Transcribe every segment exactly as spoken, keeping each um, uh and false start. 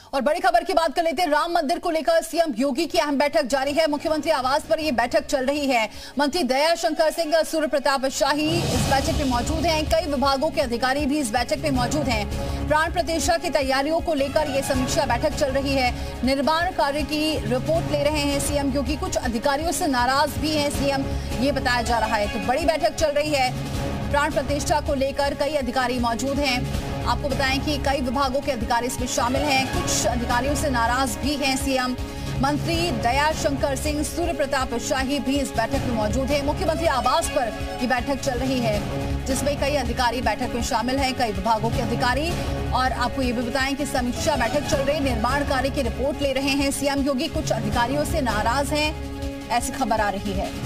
और बड़ी खबर की बात कर लेते हैं। राम मंदिर को लेकर सीएम योगी की अहम बैठक जारी है। मुख्यमंत्री आवास पर यह बैठक चल रही है। मंत्री दया शंकर सिंह, सूर्य प्रताप शाही इस बैठक में मौजूद हैं। कई विभागों के अधिकारी भी इस बैठक में मौजूद हैं। प्राण प्रतिष्ठा की तैयारियों को लेकर यह समीक्षा बैठक चल रही है। निर्माण कार्य की रिपोर्ट ले रहे हैं सीएम योगी। कुछ अधिकारियों से नाराज भी हैं सीएम, ये बताया जा रहा है। तो बड़ी बैठक चल रही है। प्राण प्रतिष्ठा को लेकर कई अधिकारी मौजूद हैं। आपको बताएं कि कई विभागों के अधिकारी इसमें शामिल हैं। कुछ अधिकारियों से नाराज भी हैं सीएम। मंत्री दया शंकर सिंह, सूर्य प्रताप शाही भी इस बैठक में मौजूद हैं। मुख्यमंत्री आवास पर ये बैठक चल रही है, जिसमें कई अधिकारी बैठक में शामिल हैं, कई विभागों के अधिकारी। और आपको ये भी बताएं कि समीक्षा बैठक चल रही, निर्माण कार्य की रिपोर्ट ले रहे हैं सीएम योगी। कुछ अधिकारियों से नाराज हैं, ऐसी खबर आ रही है।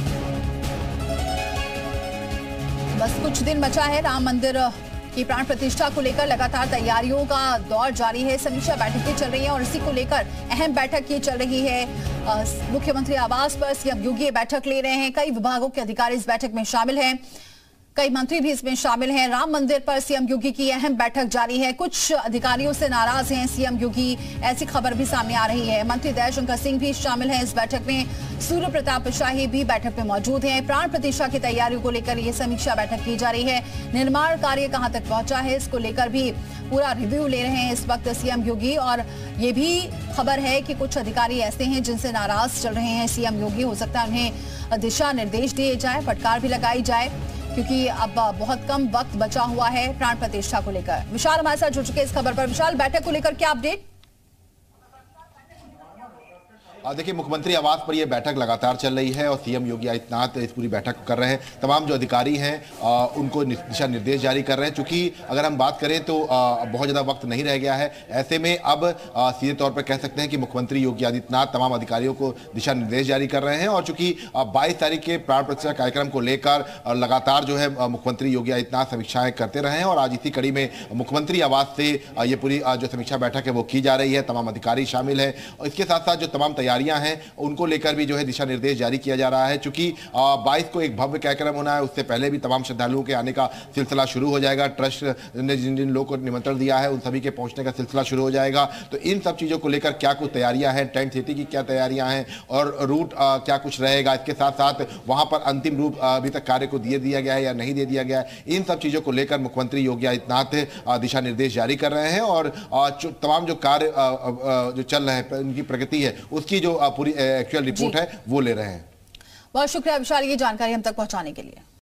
बस कुछ दिन बचा है राम मंदिर की प्राण प्रतिष्ठा को लेकर लगातार तैयारियों का दौर जारी है। समीक्षा बैठकें चल रही हैं और इसी को लेकर अहम बैठक ये चल रही है। मुख्यमंत्री आवास पर सीएम योगी बैठक ले रहे हैं। कई विभागों के अधिकारी इस बैठक में शामिल हैं, कई मंत्री भी इसमें शामिल हैं। राम मंदिर पर सीएम योगी की अहम बैठक जारी है। कुछ अधिकारियों से नाराज हैं सीएम योगी, ऐसी खबर भी सामने आ रही है। मंत्री दयाशंकर सिंह भी शामिल हैं इस बैठक में। सूर्य प्रताप शाही भी बैठक में मौजूद हैं। प्राण प्रतिष्ठा की तैयारियों को लेकर यह समीक्षा बैठक की जा रही है। निर्माण कार्य कहां तक पहुंचा है, इसको लेकर भी पूरा रिव्यू ले रहे हैं इस वक्त सीएम योगी। और ये भी खबर है कि कुछ अधिकारी ऐसे हैं जिनसे नाराज चल रहे हैं सीएम योगी। हो सकता है उन्हें दिशा निर्देश दिए जाए, फटकार भी लगाई जाए, क्योंकि अब बहुत कम वक्त बचा हुआ है प्राण प्रतिष्ठा को लेकर। विशाल हमारे साथ जुड़ चुके इस खबर पर। विशाल, बैठक को लेकर क्या अपडेट? देखिए, मुख्यमंत्री आवास पर यह बैठक लगातार चल रही है और सीएम योगी आदित्यनाथ इस पूरी बैठक कर रहे हैं। तमाम जो अधिकारी हैं आ, उनको दिशा निर्देश जारी कर रहे हैं। चूंकि अगर हम बात करें तो आ, बहुत ज़्यादा वक्त नहीं रह गया है। ऐसे में अब सीधे तौर पर कह सकते हैं कि मुख्यमंत्री योगी आदित्यनाथ तमाम अधिकारियों को दिशा निर्देश जारी कर रहे हैं। और चूंकि बाईस तारीख के प्राण प्रतिष्ठा कार्यक्रम को लेकर लगातार जो है मुख्यमंत्री योगी आदित्यनाथ समीक्षाएं करते रहे हैं और आज इसी कड़ी में मुख्यमंत्री आवास से ये पूरी जो समीक्षा बैठक है वो की जा रही है। तमाम अधिकारी शामिल है और इसके साथ साथ जो तमाम तैयारियां हैं उनको लेकर भी जो है दिशा निर्देश जारी किया जा रहा है। चूंकि बाईस को एक भव्य कार्यक्रम होना है, उससे पहले भी तमाम श्रद्धालुओं के आने का सिलसिला शुरू हो जाएगा। ट्रस्ट ने जिन जिन लोगों को निमंत्रण दिया है उन सभी के पहुंचने का सिलसिला शुरू हो जाएगा। तो इन सब चीजों को लेकर क्या कुछ तैयारियां हैं, टेंट सिटी की क्या तैयारियां हैं और रूट आ, क्या कुछ रहेगा, इसके साथ साथ वहां पर अंतिम रूप अभी तक कार्य को दे दिया गया है या नहीं दे दिया गया है, इन सब चीजों को लेकर मुख्यमंत्री योगी आदित्यनाथ दिशा निर्देश जारी कर रहे हैं। और तमाम जो कार्य जो चल रहे हैं उनकी प्रगति है उसकी जो पूरी एक्चुअल रिपोर्ट है वो ले रहे हैं। बहुत शुक्रिया विशाल, ये जानकारी हम तक पहुंचाने के लिए।